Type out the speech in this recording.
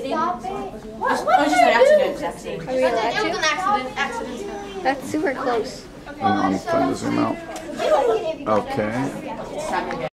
just an accident. Are we allowed It was to? an accident. That's super close. I'm trying to zoom out. Okay.